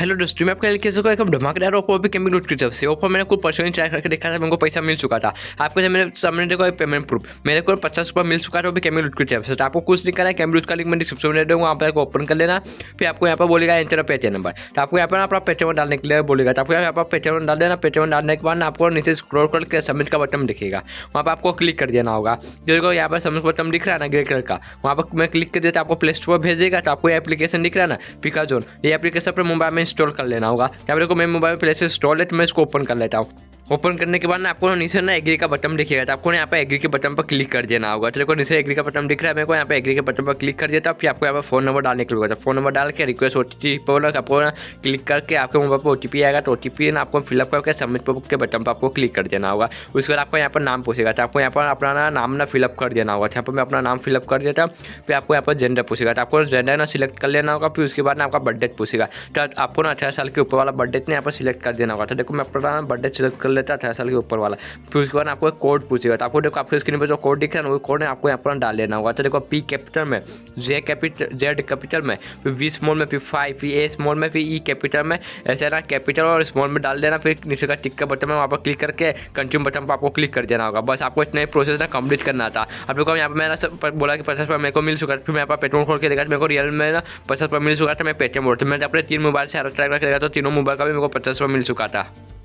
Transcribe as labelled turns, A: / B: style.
A: Hello दोस्तों, मैं आपका कैसे को एक धमाकेदार ऑफर भी कैम्बिंग लूट की तरफ से ऑफर मैंने कुछ पर्सनली ट्राई करके देखा था, मेरे को पैसा मिल चुका था। आपको जब मेरे सामने देखो पेमेंट प्रूफ मेरे को 50 रुपये मिल चुका था, वो भी कैम्बिंग लूट की तरफ से। तो आपको कुछ नहीं करना है, कैम्बिंग लूट का लिंक मैं डिस्क्रिप्शन में दे दूँगा, वहाँ पर ओपन कर लेना। फिर आपको यहाँ पर बोलेगा एंटर पेटीएम नंबर, तो आपको यहाँ पर अपना पेटीएम डालने के लिए बोलेगा। तो आपको यहाँ पर पेटीएम डाल देना। पेटीएम डालने के बाद आपको नीचे स्क्रॉल करके सबमिट का बटन दिखेगा, वहाँ पर आपको क्लिक कर देना होगा। देखो यहाँ पर सबमिट बटन दिख रहा है ना ग्रे कलर का, वहाँ पर मैं क्लिक कर देता आपको प्ले स्टोर पर भेजेगा। तो आपको ये एप्लीकेशन दिख रहा है ना पिकाजोन, ये एप्लीकेशन पर मोबाइल में इंस्टॉल कर लेना होगा। यहाँ पर मैं मोबाइल प्ले से इंस्टॉल है, तो मैं इसको ओपन कर लेता हूँ। ओपन करने के बाद ना आपको नीचे ना एग्री का बटन दिखेगा, तो आपको यहाँ पे एग्री के बटन पर क्लिक कर देना होगा। तो देखो नीचे एग्री का बटन दिख रहा है, मेरे को यहाँ पे एग्री के बटन पर क्लिक कर देता हूँ। फिर आपको यहाँ पर फोन नंबर डालने के लिए होगा, फोन नंबर डाल के रिक्वेस्ट OTP पर आपको ना क्लिक करके आपके मोबाइल पर OTP आएगा। तो OTP ना आपको फिलअप करके सबमिट के बटन पर आपको क्लिक कर देना होगा। उसके बाद आपको यहाँ पर नाम पूछेगा, तो आपको यहाँ पर अपना नाम ना फिलअप कर देना होगा। यहाँ पर मैं अपना नाम फिलअप कर देता हूँ। फिर आपको यहाँ पर जेंडर पूछेगा, तो आपको जेंडर ना सिलेक्ट कर लेना होगा। फिर उसके बाद ना आपका बर्थडे पूछेगा, तो आपको ना 18 साल के ऊपर वाला बर्थडे यहाँ पर सिलेक्ट कर देना होगा। तो देखो मैं अपना बर्थडे सिलेक्ट कर लेता 18 साल के ऊपर वाला। फिर उसके बाद आपको एक कोड पूछेगा, तो आपको देखो आपके स्क्रीन पर जो कोड दिख रहा है ना, वो कोड है आपको यहाँ पर डाल लेना होगा। तो देखो P कैपिटल में, Z कैपिटल में, फिर V स्मॉल में, फिर 5, फिर A स्मॉल में, फिर E कैपिटल में, ऐसे ना कैपिटल और स्मॉल में डाल देना। फिर नीचे का टिक का बटन में वहाँ पर क्लिक करके कंटिन्यू बटन पर आपको क्लिक कर देना होगा। बस आपको इतना प्रोसेस ना कंप्लीट करना था। अब देखो यहाँ पर मैंने सब बोला कि 50 रुपये मेरे को मिल चुका था। फिर मैं यहाँ पर पेट्रोल खोल के देखा, मेरे को रियल में ना 50 रुपये मिल चुका था। मैं पेटीएम बोलता, मैंने अपने 3 मोबाइल से ट्राई करके देखा, तो तीनों मोबाइल का भी मेरे को 50 रुपये मिल चुका था।